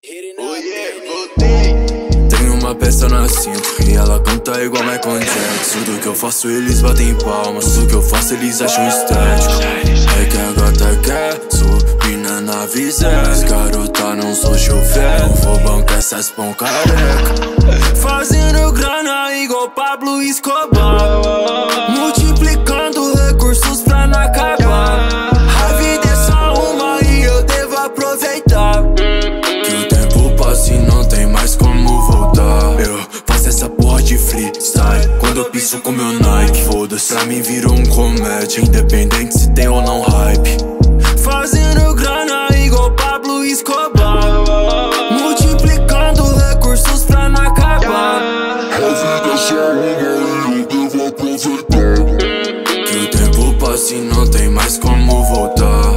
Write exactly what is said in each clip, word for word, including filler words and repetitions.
Oiê, voltei. Tenho uma peça na cinta e ela canta igual Michael Jackson. Tudo que eu faço eles batem palmas, tudo que eu faço eles acham estético. É que a gata quer subir na nave zero, mas garota não sou chofer, não vou bancar essas pão careca. Fazendo grana igual Pablo Escobar, multiplicando recursos pra não acabar. A vida é só uma e eu devo aproveitar. Que o tempo passa e não tem mais como voltar. Eu faço essa porra de freestyle quando eu piso com meu Nike. Foda-se, pra mim virou um comédia, independente se tem ou não hype. Fazendo grana igual Pablo Escobar, multiplicando recursos pra não acabar. A vida é só uma e eu devo aproveitar. Que o tempo passa e não tem mais como voltar.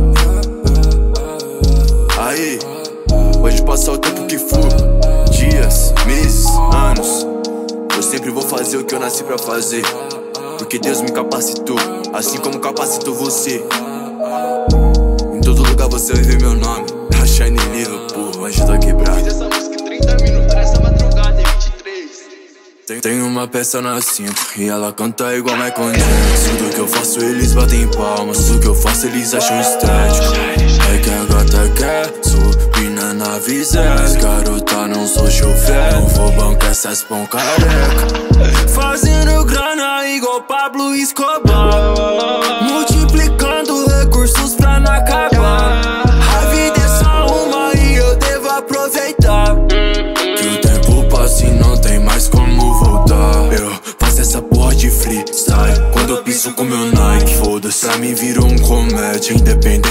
Aí, pode passar o tempo que for, dias, meses, anos, eu sempre vou fazer o que eu nasci pra fazer, porque Deus me capacitou, assim como capacitou você. Em todo lugar você vai ver meu nome, a Shine Liverpool, anjo da quebrada. Fiz essa música em trinta minutos nessa madrugada, é vinte e três. Tem uma peça na cinta e ela canta igual Michael Jackson. Tudo que eu faço eles batem palmas, tudo que eu faço eles acham estético. É que a gata quer subir na nave zero, mas garota não sou chofer, não vou bancar essas pão careca. Fazendo grana igual Pablo Escobar, multiplicando recursos pra não acabar. A vida é só uma e eu devo aproveitar. Que o tempo passa e não tem mais como voltar. Eu faço essa porra de freestyle quando eu piso com meu Nike. Foda-se, pra mim virou um comédia, independente